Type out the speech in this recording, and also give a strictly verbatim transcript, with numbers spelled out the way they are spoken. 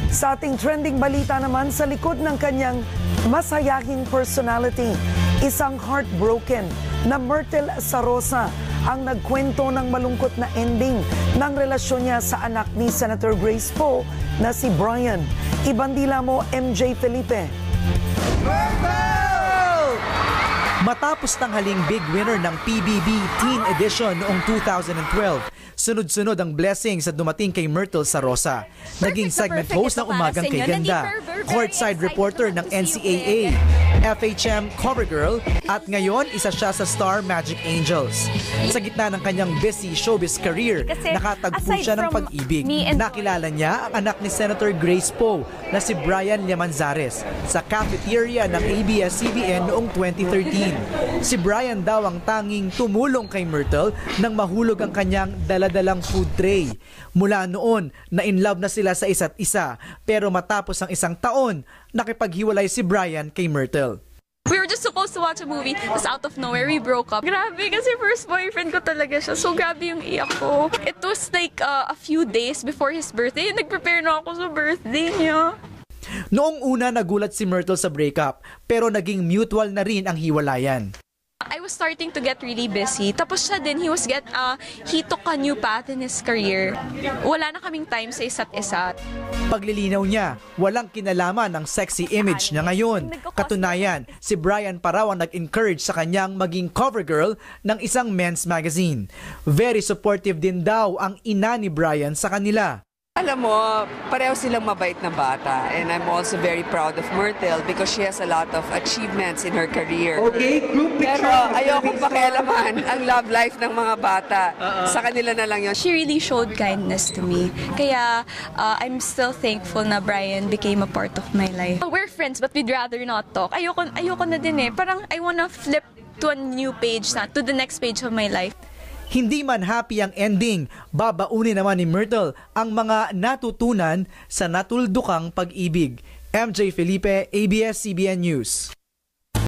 Sa ating trending balita naman, sa likod ng kanyang masayahing personality, isang heartbroken na Myrtle Sarosa ang nagkwento ng malungkot na ending ng relasyon niya sa anak ni Senator Grace Poe na si Brian. Ibandila mo, M J Felipe. Matapos tanghaling big winner ng P B B Teen Edition noong two thousand twelve, sunod-sunod ang blessings at dumating kay Myrtle Sarosa. Naging segment host ng Umagang Kay Ganda, courtside reporter ng N C A A, F H M cover girl, at ngayon isa siya sa Star Magic Angels. Sa gitna ng kanyang busy showbiz career, nakatagpo siya ng pag-ibig. Nakilala niya ang anak ni Senator Grace Poe na si Brian Llamanzares sa cafeteria ng A B S C B N noong twenty thirteen. Si Brian daw ang tanging tumulong kay Myrtle nang mahulog ang kanyang daladalang food tray. Mula noon, na-inlove na sila sa isa't isa, pero matapos ang isang taon, nakipaghiwalay si Brian kay Myrtle. We were just supposed to watch a movie, tapos out of nowhere, we broke up. Grabe, kasi first boyfriend ko talaga siya. So, grabe yung iyak ko. It was like uh, a few days before his birthday. Nag-prepare na ako sa birthday niya. Noong una, nagulat si Myrtle sa breakup, pero naging mutual na rin ang hiwalayan. I was starting to get really busy. Tapos siya din, he was get, uh, he took a new path in his career. Wala na kaming time sa isa't isa. Paglilinaw niya, walang kinalaman ang sexy image niya ngayon. Katunayan, si Brian pa raw ang nag-encourage sa kanyang maging cover girl ng isang men's magazine. Very supportive din daw ang ina ni Brian sa kanila. Alam mo, pareho silang mabait na bata, and I'm also very proud of Myrtle because she has a lot of achievements in her career. Okay, group picture. Pero ayokong pakialaman ang love life ng mga bata. Uh-uh. Sa kanila na lang yun. She really showed kindness to me. Kaya uh, I'm still thankful na Brian became a part of my life. We're friends but we'd rather not talk. Ayoko, ayoko na din eh. Parang I wanna flip to a new page na, to the next page of my life. Hindi man happy ang ending, babaunin naman ni Myrtle ang mga natutunan sa natuldukang pag-ibig. M J Felipe, A B S C B N News.